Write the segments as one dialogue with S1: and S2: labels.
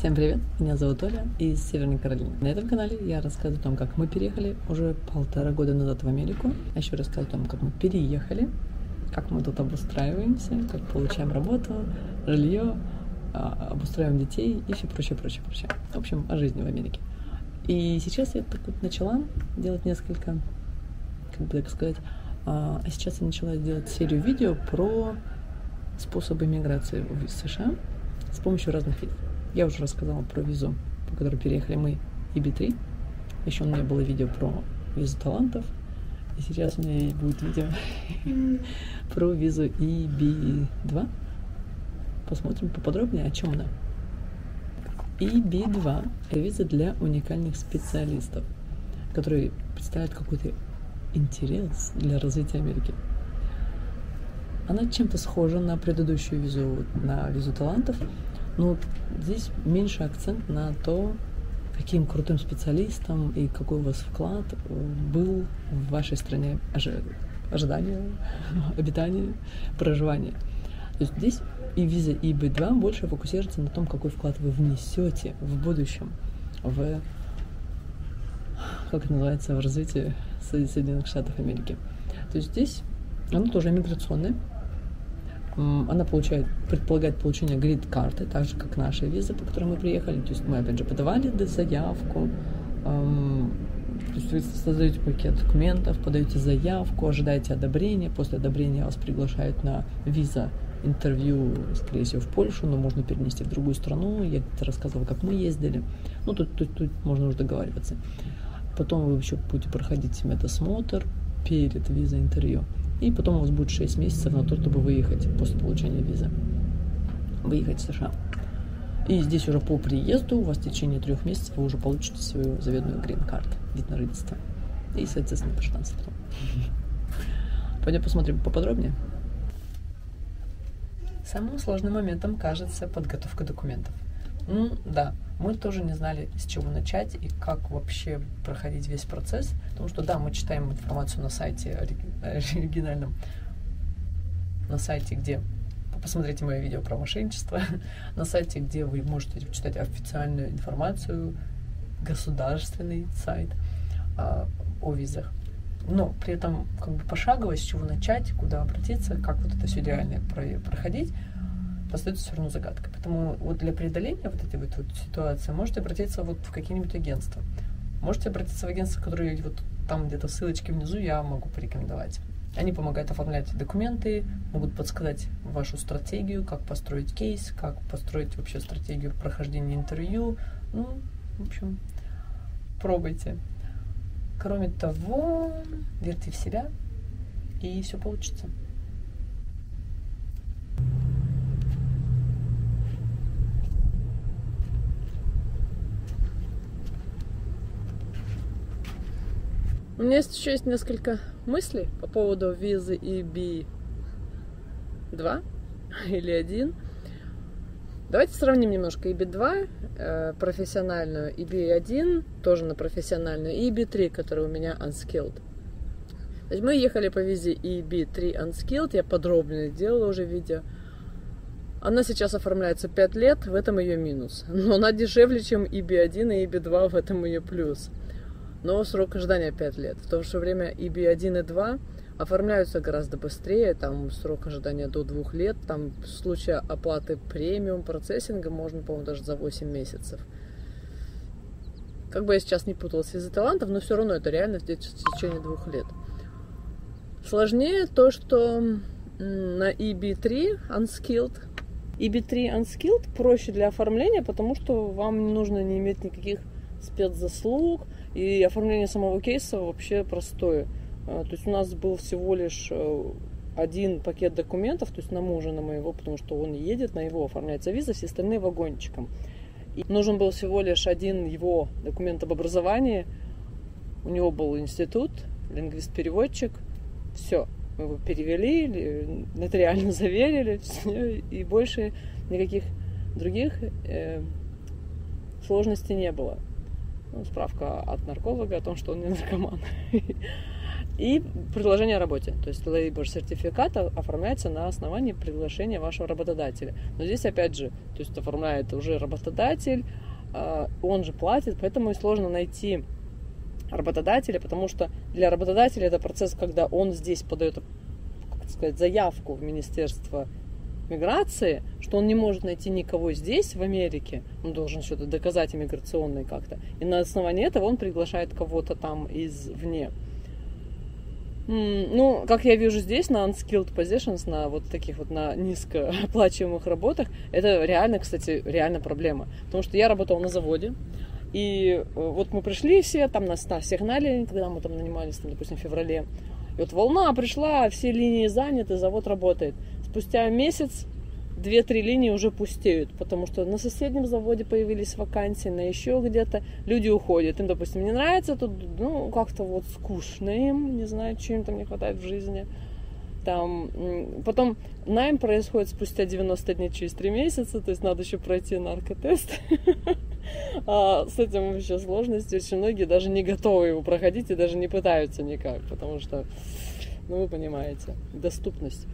S1: Всем привет, меня зовут Оля из Северной Каролины. На этом канале я рассказываю о том, как мы переехали уже 1,5 года назад в Америку. А еще рассказываю о том, как мы переехали, как мы тут обустраиваемся, как получаем работу, жилье, обустраиваем детей и все прочее. В общем, о жизни в Америке. И сейчас я так вот начала делать несколько, сейчас я начала делать серию видео про способы миграции в США с помощью разных видов. Я уже рассказала про визу, по которой переехали мы, EB3. Еще у меня было видео про визу талантов. И сейчас у меня будет видео про визу EB2. Посмотрим поподробнее, о чем она. EB2 – это виза для уникальных специалистов, которые представляют какой-то интерес для развития Америки. Она чем-то схожа на предыдущую визу, на визу талантов, но здесь меньше акцент на то, каким крутым специалистом и какой у вас вклад был в вашей стране ожидания, обитания, проживания. То есть здесь и виза EB2 больше фокусируется на том, какой вклад вы внесете в будущем в, как это называется, в развитие Соединенных Штатов Америки. То есть здесь она тоже миграционная. Она предполагает получение грин-карты, так же, как наша виза, по которой мы приехали. То есть мы, опять же, подавали заявку, то есть вы создаете пакет документов, подаете заявку, ожидаете одобрения. После одобрения вас приглашают на виза-интервью, скорее всего, в Польшу, но можно перенести в другую страну. Я где-то рассказывала, как мы ездили. Ну, тут можно уже договариваться. Потом вы еще будете проходить медосмотр перед виза-интервью. И потом у вас будет 6 месяцев на то, чтобы выехать после получения визы. Выехать в США. И здесь уже по приезду у вас в течение 3 месяцев вы уже получите свою заветную грин-карту, вид на жительство. И, соответственно, гражданство. Пойдем посмотрим поподробнее. Самым сложным моментом кажется подготовка документов. Да, мы тоже не знали, с чего начать и как вообще проходить весь процесс. Потому что, да, мы читаем информацию на сайте оригинальном, на сайте, где... Посмотрите мое видео про мошенничество. На сайте, где вы можете читать официальную информацию, государственный сайт о визах. Но при этом как бы пошагово, с чего начать, куда обратиться, как вот это все реально проходить, остается все равно загадкой. Поэтому вот для преодоления вот этой вот ситуации можете обратиться вот в какие-нибудь агентства. Можете обратиться в агентство, которые вот там где-то ссылочки внизу я могу порекомендовать. Они помогают оформлять документы, могут подсказать вашу стратегию, как построить кейс, как построить вообще стратегию прохождения интервью. Ну, в общем, пробуйте. Кроме того, верьте в себя, и все получится. У меня еще есть несколько мыслей по поводу визы EB2 или 1. Давайте сравним немножко EB2 профессиональную, EB1 тоже на профессиональную, и EB3, которая у меня unskilled. То есть мы ехали по визе EB3 unskilled, я подробно делала уже видео. Она сейчас оформляется 5 лет, в этом ее минус. Но она дешевле, чем EB1 и EB2, в этом ее плюс. Но срок ожидания 5 лет. В то же время EB1 и 2 оформляются гораздо быстрее. Там срок ожидания до 2 лет. Там в случае оплаты премиум процессинга можно, по-моему, даже за 8 месяцев. Как бы я сейчас не путалась из-за талантов, но все равно это реально в течение 2 лет. Сложнее то, что на EB3 Unskilled. EB3 Unskilled проще для оформления, потому что вам не нужно не иметь никаких спецзаслуг. И оформление самого кейса вообще простое. То есть у нас был всего лишь один пакет документов, то есть на мужа, на моего, потому что он едет, на его оформляется виза, все остальные вагончиком. И нужен был всего лишь один его документ об образовании. У него был институт, лингвист-переводчик. Все, мы его перевели, нотариально заверили, и больше никаких других сложностей не было. Справка от нарколога о том, что он не наркоман.
S2: И предложение о работе. То есть labor сертификат оформляется на основании приглашения вашего работодателя. Но здесь опять же, то есть оформляет уже работодатель, он же платит, поэтому и сложно найти работодателя, потому что для работодателя это процесс, когда он здесь подает, как сказать, заявку в Министерство миграции, что он не может найти никого здесь, в Америке, он должен что-то доказать иммиграционное как-то, и на основании этого он приглашает кого-то там извне. Ну, как я вижу здесь, на unskilled positions, на вот таких вот, на низкооплачиваемых работах, это реально, кстати, реально проблема. Потому что я работала на заводе, и вот мы пришли все, там нас сигнали, когда мы там нанимались, там, допустим, в феврале. И вот волна пришла, все линии заняты, завод работает. Спустя месяц 2-3 линии уже пустеют, потому что на соседнем заводе появились вакансии, на еще где-то люди уходят. Им, допустим, не нравится тут, ну, как-то вот скучно им, не знаю, чего им там не хватает в жизни. Там, потом найм происходит спустя 90 дней через 3 месяца, то есть надо еще пройти наркотест. А с этим вообще сложности. Очень многие даже не готовы его проходить и даже не пытаются никак, потому что, ну, вы понимаете, доступность.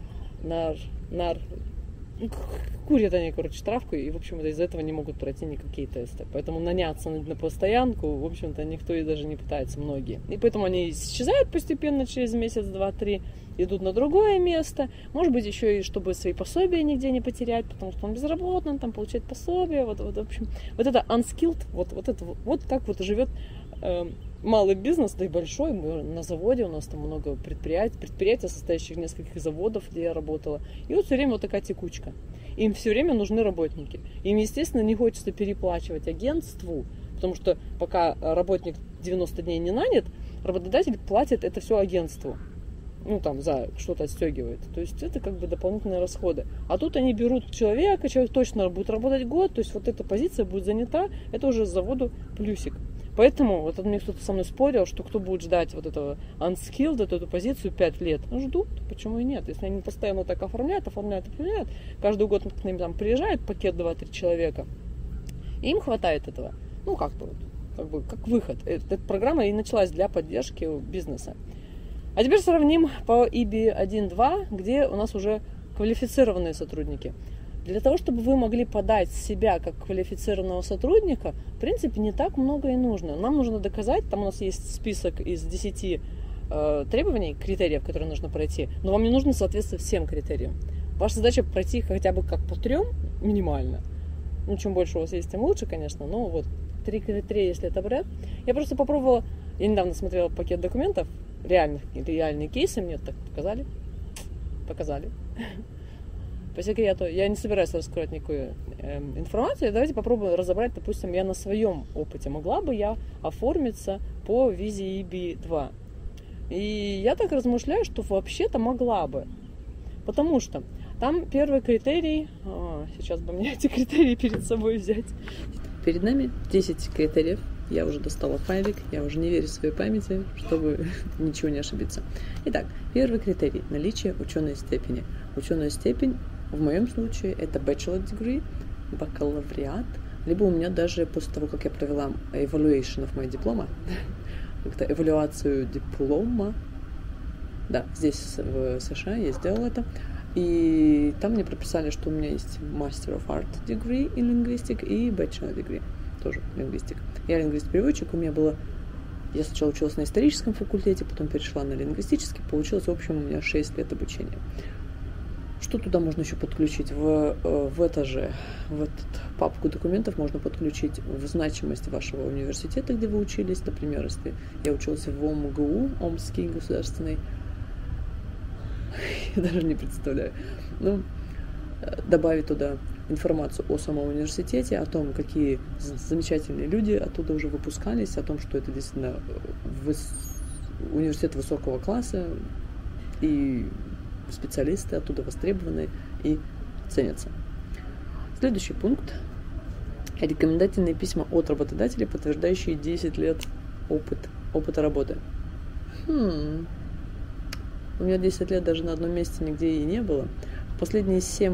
S2: Курят они, короче, травку, и, в общем-то, из-за этого не могут пройти никакие тесты. Поэтому наняться на постоянку, в общем-то, никто и даже не пытается, многие. И поэтому они исчезают постепенно через месяц, 2-3, идут на другое место. Может быть, еще и чтобы свои пособия нигде не потерять, потому что он безработный, он там получает пособие. Вот, в общем, вот это unskilled, вот так вот живет малый бизнес, да и большой. Мы на заводе, у нас там много предприятия, состоящих из нескольких заводов, где я работала. И вот все время вот такая текучка. Им все время нужны работники. Им, естественно, не хочется переплачивать агентству, потому что пока работник 90 дней не нанят, работодатель платит это все агентству. Ну, там, за что-то отстегивает. То есть это как бы дополнительные расходы. А тут они берут человека, человек точно будет работать год, то есть вот эта позиция будет занята, это уже заводу плюсик. Поэтому, вот мне кто-то со мной спорил, что кто будет ждать вот этого unskilled, эту позицию 5 лет. Ну, ждут, почему и нет. Если они постоянно так оформляют, каждый год к ним там приезжает пакет 2-3 человека, и им хватает этого. Ну, как-то вот, как бы, как выход. Эта программа и началась для поддержки бизнеса. А теперь сравним по EB 1.2, где у нас уже квалифицированные сотрудники. Для того, чтобы вы могли подать себя как квалифицированного сотрудника, в принципе, не так много и нужно. Нам нужно доказать, там у нас есть список из 10 требований, критериев, которые нужно пройти, но вам не нужно соответствовать всем критериям. Ваша задача пройти хотя бы как по 3 минимально. Ну, чем больше у вас есть, тем лучше, конечно, но вот 3 критерия, если это брать. Я просто попробовала, я недавно смотрела пакет документов, реальные кейсы мне так показали. По секрету, я не собираюсь раскрывать никакую информацию. Давайте попробуем разобрать, допустим, я на своем опыте. Могла бы я оформиться по визе EB-2? И я так размышляю, что вообще-то могла бы. Потому что там первый критерий... сейчас бы мне эти критерии перед собой взять. Перед нами 10 критериев. Я уже достала файлик, я уже не верю своей памяти, чтобы ничего не ошибиться. Итак, первый критерий – наличие ученой степени. Ученая степень, в моем случае, это bachelor degree, бакалавриат, либо у меня даже после того, как я провела evaluation of my diploma, как-то эвалюацию диплома, да, здесь в США я сделала это, и там мне прописали, что у меня есть Master of Art degree in linguistics и Bachelor degree, тоже лингвистик. Я лингвист-переводчик, у меня было... Я сначала училась на историческом факультете, потом перешла на лингвистический, получилось, в общем, у меня 6 лет обучения. Что туда можно еще подключить? В эту папку документов можно подключить в значимость вашего университета, где вы учились. Например, если я училась в ОМГУ, Омский государственный, я даже не представляю. Ну, добавить туда информацию о самом университете, о том, какие замечательные люди оттуда уже выпускались, о том, что это действительно университет высокого класса, и специалисты оттуда востребованы и ценятся. Следующий пункт. Рекомендательные письма от работодателя, подтверждающие 10 лет опыта работы. У меня 10 лет даже на одном месте нигде и не было. Последние 7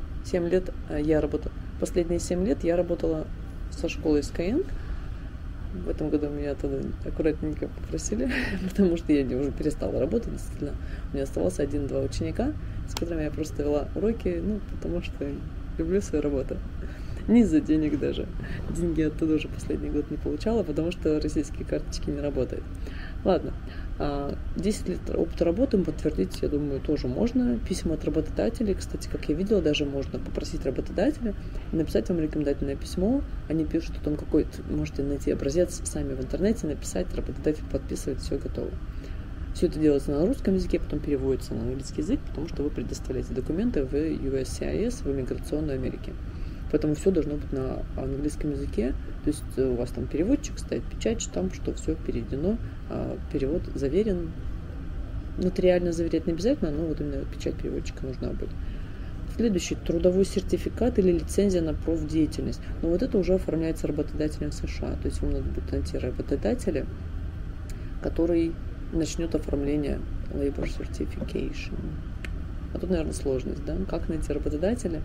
S2: лет я работала. Последние 7 лет я работала со школой Skyeng.
S1: В этом году меня оттуда аккуратненько попросили, потому что я уже перестала работать, действительно. У меня оставался 1-2 ученика, с которыми я просто вела уроки, потому что люблю свою работу. Не из-за денег даже. Деньги оттуда уже последний год не получала, потому что российские карточки не работают. Ладно. 10 лет опыта работы подтвердить, я думаю, тоже можно. Письма от работодателей, кстати, как я видела, даже можно попросить работодателя написать вам рекомендательное письмо. Они пишут о том, какой-то, можете найти образец сами в интернете, написать, работодатель подписывает, все готово. Все это делается на русском языке, потом переводится на английский язык, потому что вы предоставляете документы в USCIS, в иммиграционную Америку. Поэтому все должно быть на английском языке. То есть у вас там переводчик стоит, печать, там, что все переведено, перевод заверен. Нотариально заверять не обязательно, но вот именно печать переводчика нужна быть. Следующий – трудовой сертификат или лицензия на профдеятельность. Но вот это уже оформляется работодателем в США. То есть вам надо будет найти работодателя, который начнет оформление Labor Certification. А тут, наверное, сложность, да? Как найти работодателя?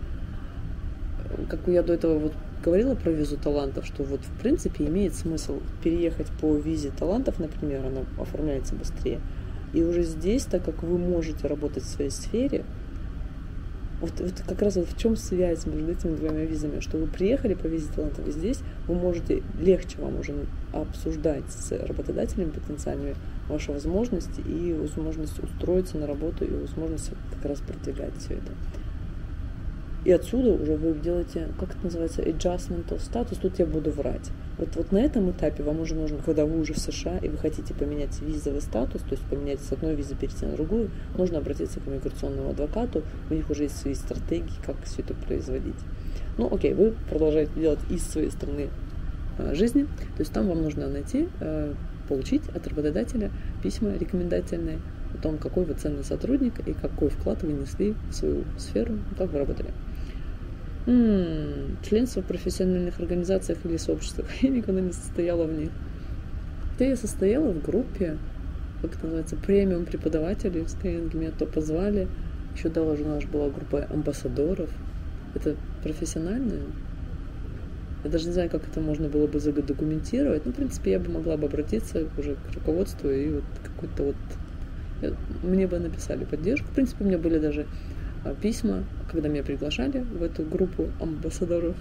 S1: Как я до этого вот говорила про визу талантов, что вот в принципе имеет смысл переехать по визе талантов, например, она оформляется быстрее. И уже здесь, так как вы можете работать в своей сфере, вот как раз вот в чем связь между этими двумя визами, что вы приехали по визе талантов, и здесь вы можете, легче вам уже обсуждать с работодателями потенциальными ваши возможности и возможность устроиться на работу, и возможность как раз продвигать все это. И отсюда уже вы делаете, как это называется, adjustment of status, тут я буду врать. Вот на этом этапе вам уже нужно, когда вы уже в США и вы хотите поменять визовый статус, то есть поменять с одной визы перейти на другую, нужно обратиться к иммиграционному адвокату, у них уже есть свои стратегии, как все это производить. Окей, вы продолжаете делать из своей страны жизни, то есть там вам нужно найти, получить от работодателя письма рекомендательные о том, какой вы ценный сотрудник и какой вклад вы несли в свою сферу, как вы работали. Членство в профессиональных организациях или сообществах. Я никогда не состояла в них. Хотя я состояла в группе, как это называется, премиум преподавателей в Skyeng. Меня то позвали. Еще даже у нас была группа амбассадоров. Это профессиональное. Я даже не знаю, как это можно было бы задокументировать. В принципе, я бы могла бы обратиться уже к руководству и вот какой-то вот... Мне бы написали поддержку. В принципе, у меня были даже письма, когда меня приглашали в эту группу амбассадоров.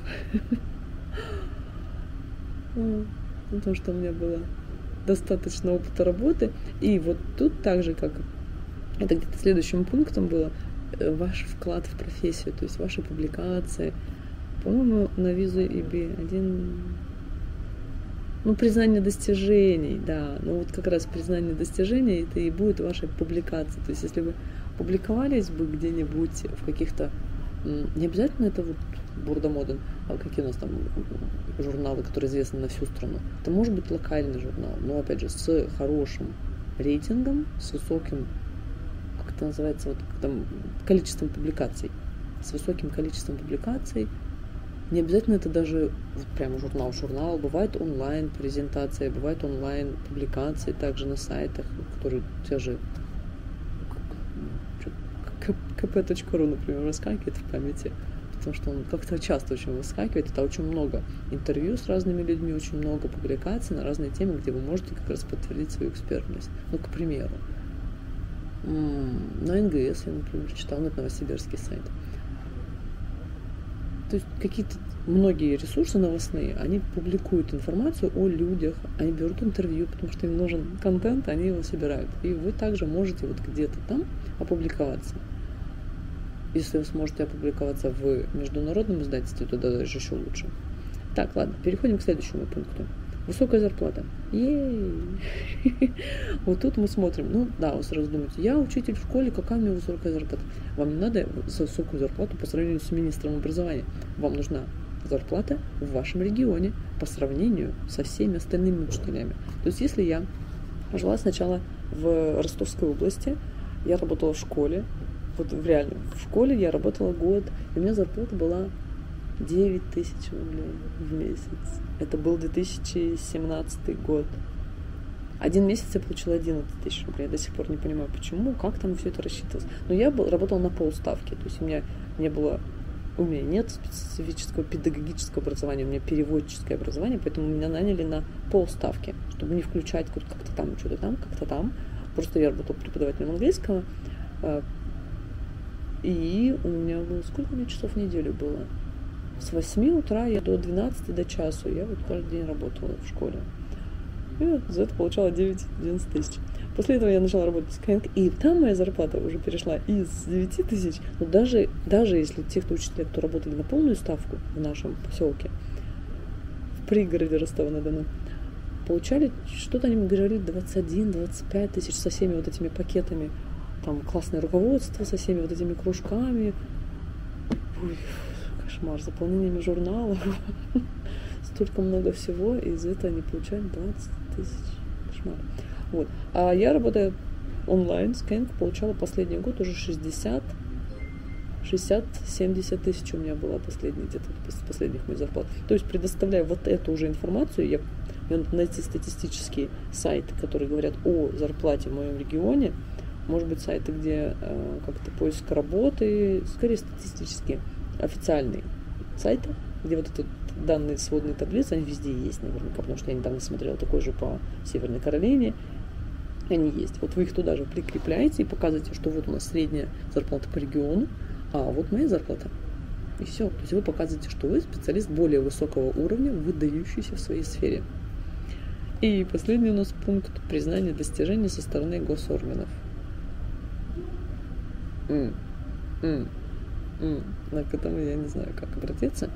S1: Потому что у меня было достаточно опыта работы. И вот тут так же, как это где-то следующим пунктом было, ваш вклад в профессию, то есть ваши публикации. По-моему, на визу EB-1... признание достижений, да. Вот как раз признание достижений, это и будет вашей публикацией. То есть, если вы публиковались бы где-нибудь в каких-то... Не обязательно это вот Бурда-Моден, а какие у нас там журналы, которые известны на всю страну. Это может быть локальный журнал, но, опять же, с хорошим рейтингом, с высоким, как это называется, вот там, количеством публикаций. С высоким количеством публикаций. Не обязательно это даже вот прямо журнал. Бывает онлайн-презентация, бывает онлайн-публикации также на сайтах, которые те же kp.ru, например, выскакивает в памяти, потому что он как-то часто очень выскакивает. Это очень много интервью с разными людьми, очень много публикаций на разные темы, где вы можете как раз подтвердить свою экспертность. К примеру, на НГС я, например, читала, это новосибирский сайт. То есть какие-то многие ресурсы новостные, они публикуют информацию о людях, они берут интервью, потому что им нужен контент, они его собирают. И вы также можете вот где-то там опубликоваться. Если вы сможете опубликоваться в международном издательстве, то даже еще лучше. Так, ладно, переходим к следующему пункту. Высокая зарплата. Ей! Вот тут мы смотрим. Вы сразу думаете, я учитель в школе, какая у меня высокая зарплата? Вам не надо высокую зарплату по сравнению с министром образования. Вам нужна зарплата в вашем регионе по сравнению со всеми остальными учителями. То есть, если я жила сначала в Ростовской области, я работала в школе, вот реально, в школе я работала год, и у меня зарплата была 9 тысяч рублей в месяц. Это был 2017 год. Один месяц я получила 11 тысяч рублей. Я до сих пор не понимаю, почему, как там все это рассчитывалось. Но я работала на полставки. То есть у меня не было
S2: у меня нет специфического педагогического образования, у меня переводческое образование, поэтому меня наняли на полставки, чтобы не включать как-то там, что-то там, как-то там. Просто я работала преподавателем английского, и у меня было, сколько у меня часов в неделю было? С 8 утра я до 12, до часу, я вот каждый день работала в школе. И вот за это получала 9-11 тысяч. После этого я начала работать в Skyeng, и там моя зарплата уже перешла из 9 тысяч, но даже если те, кто учителя, кто работали на полную ставку в нашем поселке, в пригороде Ростова-на-Дону, получали, что-то они говорили, 21-25 тысяч со всеми вот этими пакетами, там классное руководство, со всеми вот этими кружками. Ой, кошмар, заполнениями журналов. Столько много всего, и из этого они получали 20 тысяч. Кошмар. Вот. А я, работая онлайн, Skyeng, получала последний год уже 60-70 тысяч у меня была последняя, где-то из последних моих зарплат. То есть, предоставляя вот эту уже информацию, мне надо найти статистические сайты, которые говорят о зарплате в моем регионе, может быть, сайты, где как-то поиск работы, скорее статистические, официальные сайты, где вот эти данные сводные таблицы, они везде есть наверняка, потому что я недавно смотрела такой же по Северной Каролине, они есть. Вот вы их туда же прикрепляете и показываете, что вот у нас средняя зарплата по региону, а вот моя зарплата. И все. То есть вы показываете, что вы специалист более высокого уровня, выдающийся в своей сфере. И последний у нас пункт — признание достижений со стороны госорганов. К этому я не знаю, как обратиться.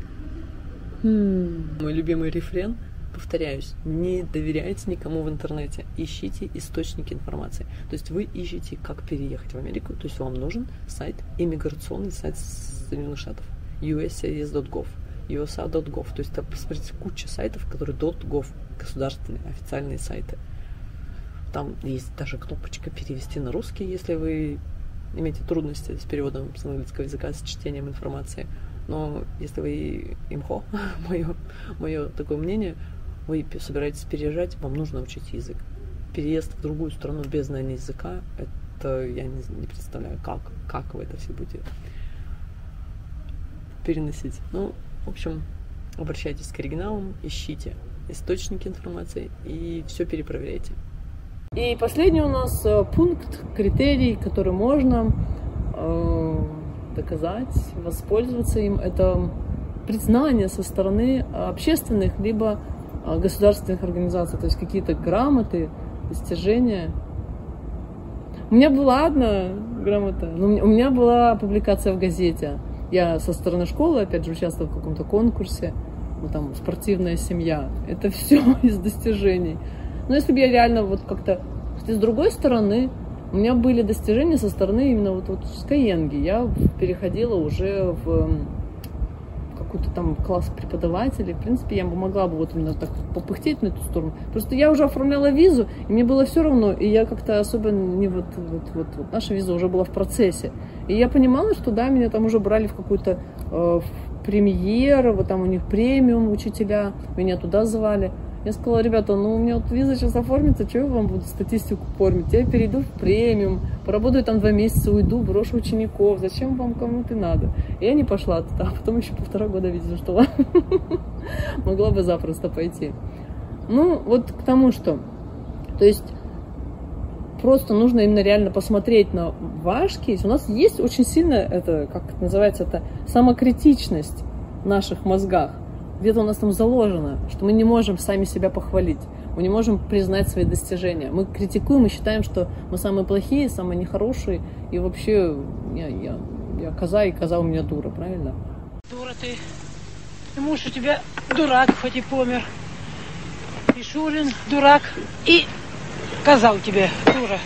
S2: Мой любимый рефрен, повторяюсь, не доверяйте никому в интернете, ищите источники информации. То есть вы ищете, как переехать в Америку, то есть вам нужен сайт, иммиграционный сайт Соединенных Штатов, uscis.gov, usa.gov, то есть там, посмотрите, куча сайтов, которые .gov, государственные, официальные сайты. Там есть даже кнопочка «Перевести на русский», если вы имеете трудности с переводом с английского языка, с чтением информации. Но если вы имхо, мое такое мнение, вы собираетесь переезжать, вам нужно учить язык. Переезд в другую страну без знания языка, это я не представляю, как вы это все будете переносить. Ну, в общем, обращайтесь к оригиналам, ищите источники информации и все перепроверяйте. И последний у нас пункт, критерий, который можно доказать, воспользоваться им, это признание со стороны общественных либо государственных организаций, то есть какие-то грамоты, достижения. У меня была одна грамота, но у меня была публикация в газете. Я со стороны школы, опять же, участвовала в каком-то конкурсе, ну, там, спортивная семья. Это все из достижений. Но если бы я реально вот как-то... С другой стороны, у меня были достижения со стороны именно вот в Skyeng. Я переходила уже в какой-то там класс преподавателей. В принципе, я могла бы вот именно так попыхтеть на эту сторону. Просто я уже оформляла визу, и мне было все равно. И я как-то особо не вот наша виза уже была в процессе. И я понимала, что да, меня там уже брали в какую-то премьеру, вот там у них премиум учителя, меня туда звали. Я сказала: ребята, ну у меня вот виза сейчас оформится, что я вам буду статистику формить? Я перейду в премиум, поработаю там 2 месяца, уйду, брошу учеников. Зачем вам кому-то надо? И я не пошла туда, а потом еще 1,5 года видела, что могла бы запросто пойти. Ну, вот к тому, что... То есть просто нужно именно реально посмотреть на ваш кейс. У нас есть очень сильно, это, как это называется, это самокритичность в наших мозгах. Где-то у нас там заложено, что мы не можем сами себя похвалить, мы не можем признать свои достижения. Мы критикуем и считаем, что мы самые плохие, самые нехорошие, и вообще я коза, и коза у меня дура, правильно?
S3: Дура ты. И муж у тебя дурак, хоть и помер. И Шурин дурак, и коза у тебя дура.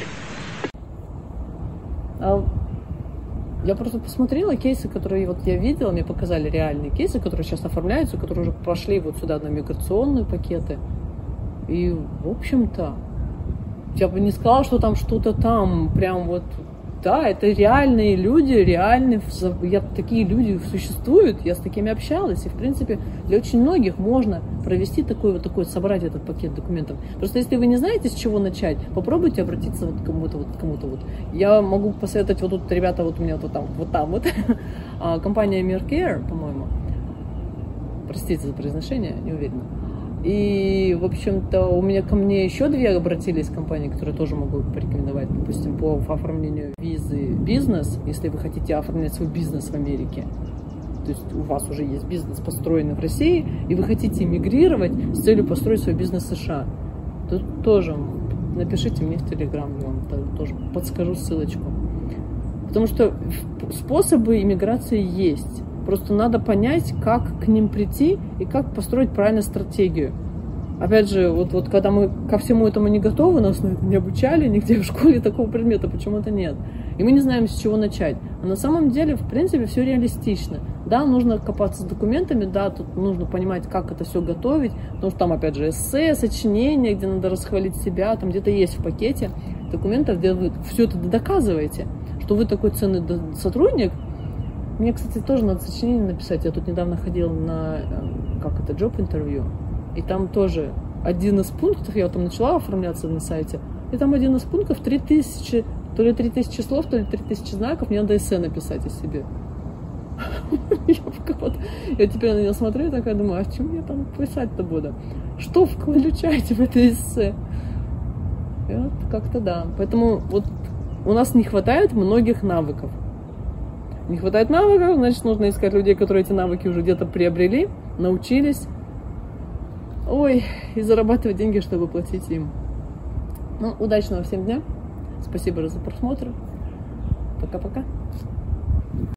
S2: Я просто посмотрела кейсы, которые вот я видела, мне показали реальные кейсы, которые сейчас оформляются, которые уже прошли вот сюда на миграционные пакеты. И, в общем-то, я бы не сказала, что там что-то там прям вот Да, это реальные люди, такие люди существуют, я с такими общалась, и, в принципе, для очень многих можно провести собрать этот пакет документов. Просто если вы не знаете, с чего начать, попробуйте обратиться вот к кому-то. Я могу посоветовать, вот тут ребята, вот у меня вот там, компания Mercare, по-моему, простите за произношение, не уверена. И, в общем-то, ко мне еще 2 обратились компании, которые тоже могу порекомендовать, допустим, по оформлению визы бизнес, если вы хотите оформлять свой бизнес в Америке. То есть у вас уже есть бизнес, построенный в России, и вы хотите эмигрировать с целью построить свой бизнес в США. Тут тоже напишите мне в Телеграм, я вам тоже подскажу ссылочку. Потому что способы иммиграции есть. Просто надо понять, как к ним прийти и как построить правильную стратегию. Опять же, вот когда мы ко всему этому не готовы, нас не обучали нигде в школе такого предмета, почему-то нет. И мы не знаем, с чего начать. А на самом деле, в принципе, все реалистично. Да, нужно копаться с документами, да, тут нужно понимать, как это все готовить, потому что там, опять же, эссе, сочинение, где надо расхвалить себя, там где-то есть в пакете документов, где вы все это доказываете, что вы такой ценный сотрудник. Мне, кстати, тоже надо сочинение написать. Я тут недавно ходила на, job интервью, и там тоже один из пунктов, я там начала оформляться на сайте, и там один из пунктов 3000, то ли 3000 слов, то ли 3000 знаков, мне надо эссе написать о себе. Я теперь на нее смотрю и такая думаю, а чем я там писать-то буду? Что включаете в это эссе? И вот как-то да. Поэтому вот у нас не хватает многих навыков. Не хватает навыков, значит, нужно искать людей, которые эти навыки уже где-то приобрели, научились. И зарабатывать деньги, чтобы платить им. Удачного всем дня. Спасибо за просмотр. Пока-пока.